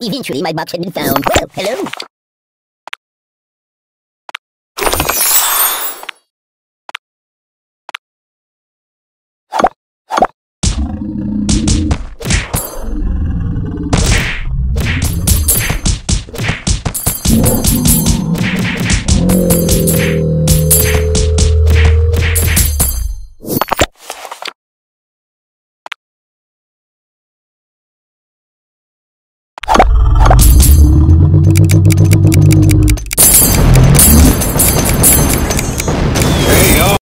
Eventually, my box had been found. Well, hello.